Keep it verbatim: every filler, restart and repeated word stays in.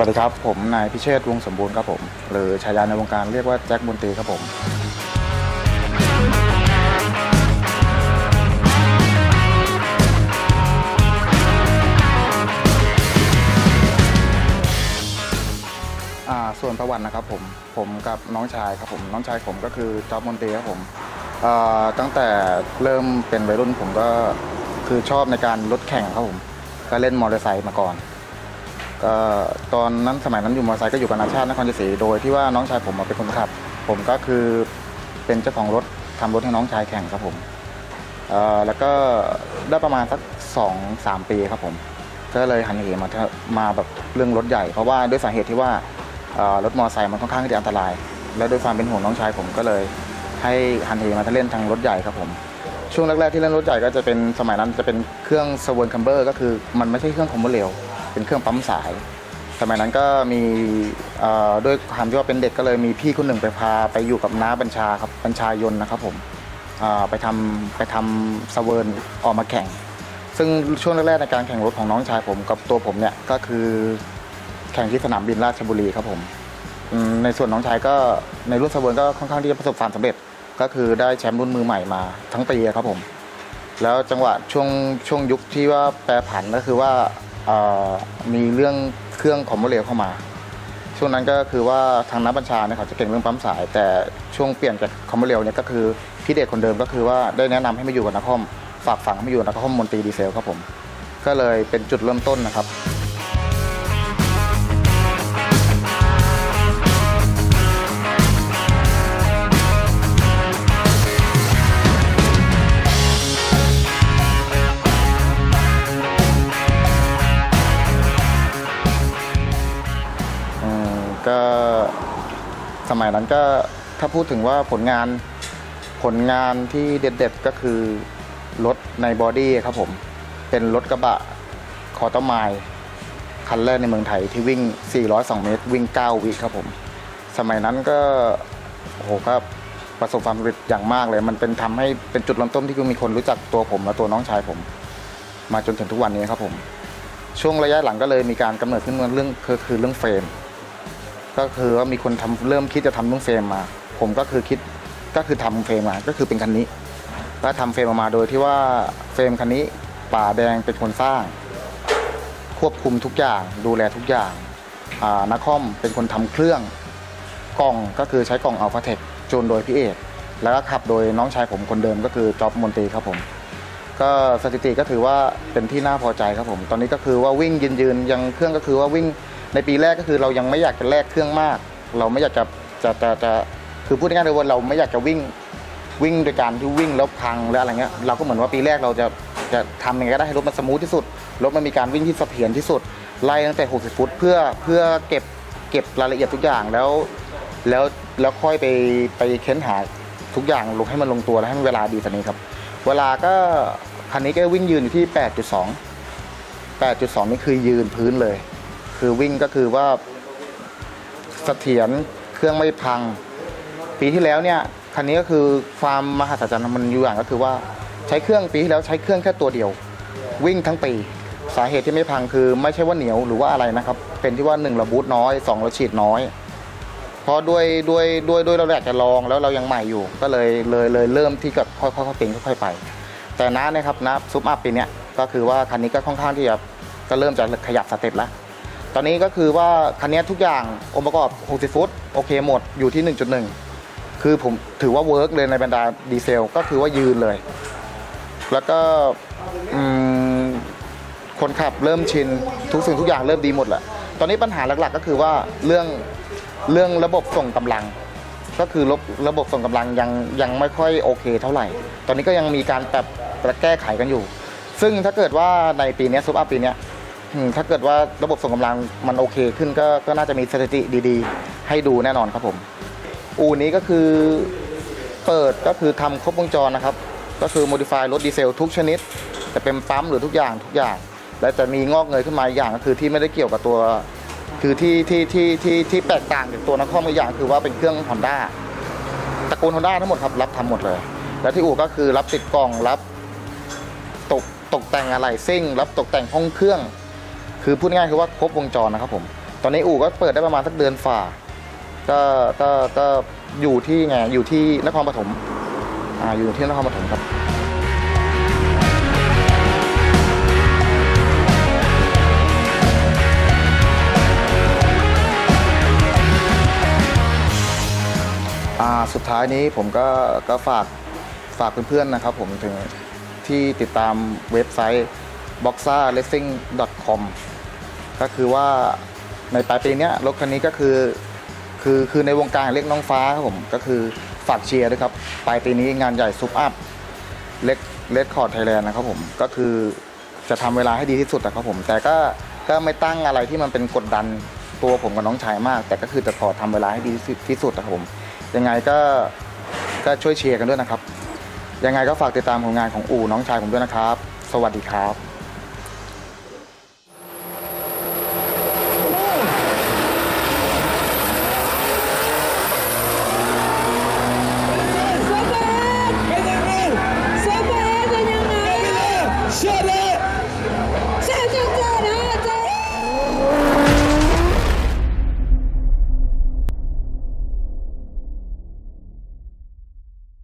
วัสดีครับผมนายพิเชษฐ์วงสมบูรณ์ครับผมหรือฉายาในวงการเรียกว่าแจ็คมนตรีครับผมส่วนประวัตินะครับผมผมกับน้องชายครับผมน้องชายผมก็คือจ๊อบมนตรีครับผมตั้งแต่เริ่มเป็นวัยรุ่นผมก็คือชอบในการรถแข่งครับผมก็เล่นมอเตอร์ไซค์มาก่อนก็ตอนนั้นสมัยนั้นอยู่มอเตอร์ไซค์ก็อยู่กับนาชาตินครชัยศรีโดยที่ว่าน้องชายผมมาเป็นคนขับผมก็คือเป็นเจ้าของรถทำรถให้น้องชายแข่งครับผมแล้วก็ได้ประมาณสักสองสามปีครับผมก็เลยหันเหมามาแบบเรื่องรถใหญ่เพราะว่าด้วยสาเหตุที่ว่ารถมอเตอร์ไซค์มันค่อนข้างที่จะอันตรายและด้วยความเป็นห่วงน้องชายผมก็เลยให้หันเหมาเล่นทางรถใหญ่ครับผมช่วงแรกๆที่เล่นรถใหญ่ก็จะเป็นสมัยนั้นจะเป็นเครื่องสเวิร์นคัมเบอร์ก็คือมันไม่ใช่เครื่องคอมโบเร็วเป็นเครื่องปั๊มสายสมัยนั้นก็มีด้วยความที่ว่าเป็นเด็กก็เลยมีพี่คนหนึ่งไปพาไปอยู่กับน้าบัญชาครับบัญชายนนะครับผมไปทำไปทำสเวิร์นออกมาแข่งซึ่งช่วงแรกๆในการแข่งรถของน้องชายผมกับตัวผมเนี่ยก็คือแข่งที่สนามบินราชบุรีครับผมในส่วนน้องชายก็ในรุ่นสเวิร์นก็ค่อนข้างที่จะประสบความสำเร็จก็คือได้แชมป์รุ่นมือใหม่มาทั้งปีครับผมแล้วจังหวะช่วงช่วงยุคที่ว่าแปรผันก็คือว่ามีเรื่องเครื่องคอมโบเร็วเข้ามาช่วงนั้นก็คือว่าทางนักบัญชาเนี่ยเขาจะเก่งเรื่องปั๊มสายแต่ช่วงเปลี่ยนจากคอมโบเร็วเนี่ยก็คือพี่เดชคนเดิมก็คือว่าได้แนะนำให้มาอยู่กับนักคอมฝากฝังให้มาอยู่กับนักคอมมนตรีดีเซลครับผมก็เลยเป็นจุดเริ่มต้นนะครับก็สมัยนั้นก็ถ้าพูดถึงว่าผลงานผลงานที่เด็ดๆก็คือรถในบอดี้ครับผมเป็นรถกระบะคอร์ตไมล์คันแรกในเมืองไทยที่วิ่งสี่ร้อยสองเมตรวิ่งเก้าวิครับผมสมัยนั้นก็โอ้โหก็ประสบความสำเร็จอย่างมากเลยมันเป็นทำให้เป็นจุดเริ่มต้นที่มีคนรู้จักตัวผมและตัวน้องชายผมมาจนถึงทุกวันนี้ครับผมช่วงระยะหลังก็เลยมีการกำเนิดขึ้นมาเรื่องคือคือเรื่องเฟรมก็คือว่ามีคนทำเริ่มคิดจะทำเรื่องเฟรมมาผมก็คือคิดก็คือทำเฟรมมาก็คือเป็นคันนี้ก็ทำเฟรมออกมาโดยที่ว่าเฟรมคันนี้ป่าแดงเป็นคนสร้างควบคุมทุกอย่างดูแลทุกอย่างนักคอมเป็นคนทำเครื่องกล่องก็คือใช้กล่องอัลฟาเทคจูนโดยพี่เอกแล้วก็ขับโดยน้องชายผมคนเดิมก็คือจ๊อบมนตรีครับผมก็สถิติก็ถือว่าเป็นที่น่าพอใจครับผมตอนนี้ก็คือว่าวิ่งยืนๆยังเครื่องก็คือว่าวิ่งในปีแรกก็คือเรายังไม่อยากจะแลกเครื่องมากเราไม่อยากจะจะจะจะคือพูดง่ายๆเลยว่าเราไม่อยากจะวิ่งวิ่งโดยการที่วิ่งแล้วพังหรืออะไรเงี้ยเราก็เหมือนว่าปีแรกเราจะจะทำยังไงก็ได้ให้รถมันสมูทที่สุดรถมันมีการวิ่งที่เสถียรที่สุดไล่ตั้งแต่หกสิบฟุตเพื่อเพื่อเก็บเก็บรายละเอียดทุกอย่างแล้วแล้วแล้วค่อยไปไปเค้นหาทุกอย่างลงให้มันลงตัวแล้วให้มันเวลาดีสักนี้ครับเวลาก็คันนี้ก็วิ่งยืนอยู่ที่ แปดจุดสอง แปดจุดสอง นี่คือยืนพื้นเลยคือวิ่งก็คือว่าเสถียรเครื่องไม่พังปีที่แล้วเนี่ยคันนี้ก็คือความมหัศจรรย์มันอยู่อย่างก็คือว่าใช้เครื่องปีที่แล้วใช้เครื่องแค่ตัวเดียววิ่งทั้งปีสาเหตุที่ไม่พังคือไม่ใช่ว่าเหนียวหรือว่าอะไรนะครับเป็นที่ว่าหนึ่งเราบูทน้อยสองเราฉีดน้อยเพราะด้วยด้วยด้วยด้วยเราอยากจะลองแล้วเรายังใหม่อยู่ก็เลยเลยเลยเริ่มที่กับค่อยๆเป็นค่อยๆไปแต่น้าเนี่ยครับน้าซุปอัพปีเนี้ยก็คือว่าคันนี้ก็ค่อนข้างที่จะก็เริ่มจะขยับสเต็ปแล้วตอนนี้ก็คือว่าคันนี้ทุกอย่างองค์ประกอบหกสิบฟุตโอเคหมดอยู่ที่ หนึ่งจุดหนึ่ง คือผมถือว่าเวิร์กเลยในบรรดาดีเซลก็คือว่ายืนเลยแล้วก็คนขับเริ่มชินทุกสิ่งทุกอย่างเริ่มดีหมดแหละตอนนี้ปัญหาหลักๆก็คือว่าเรื่องเรื่องระบบส่งกำลังก็คือระระบบส่งกำลังยังยังไม่ค่อยโอเคเท่าไหร่ตอนนี้ก็ยังมีการปรับแก้ไขกันอยู่ซึ่งถ้าเกิดว่าในปีนี้ซุปอัพปีนี้ถ้าเกิดว่าระบบส่งกำลังมันโอเคขึ้นก็ก็น่าจะมีสถิติดีๆให้ดูแน่นอนครับผมอู่นี้ก็คือเปิดก็คือทำครบวงจรนะครับก็คือ modify รถดีเซลทุกชนิดจะเป็นปั๊มหรือทุกอย่างทุกอย่างและจะมีงอกเงยขึ้นมาอย่างก็คือที่ไม่ได้เกี่ยวกับตัวคือที่ที่ที่ที่ที่แตกต่างจากตัวนักคอมอีกอย่างคือว่าเป็นเครื่อง Honda ตระกูล Honda ทั้งหมดครับรับทำหมดเลยและที่อู่ก็คือรับติดกล่องรับตกตกแต่งอะไรซิ่งรับตกแต่งห้องเครื่องคือพูดง่ายๆคือว่าครบวงจรนะครับผมตอนนี้อู่ก็เปิดได้ประมาณสักเดือนฝ่าก็ก็ก็อยู่ที่ไงอยู่ที่นครปฐมอ่าอยู่ที่นครปฐมครับอ่าสุดท้ายนี้ผมก็ก็ฝากฝากเพื่อนๆนะครับผมถึงที่ติดตามเว็บไซต์ บ็อกซ่า เรซซิ่ง ดอท คอม ก็คือว่าในปลายปีนี้รถคันนี้ก็คือคือคือในวงการเรียกน้องฟ้าครับผมก็คือฝากเชียร์ด้วยครับปลายปีนี้งานใหญ่ซุปอัพเล็กเลดคอร์ดไทยแลนด์นะครับผมก็คือจะทำเวลาให้ดีที่สุดนะครับผมแต่ก็ก็ไม่ตั้งอะไรที่มันเป็นกดดันตัวผมกับน้องชายมากแต่ก็คือจะขอทำเวลาให้ดีที่สุดนะครับผมยังไงก็ก็ช่วยเชียร์กันด้วยนะครับยังไงก็ฝากติดตามผลงานของอู่น้องชายผมด้วยนะครับสวัสดีครับ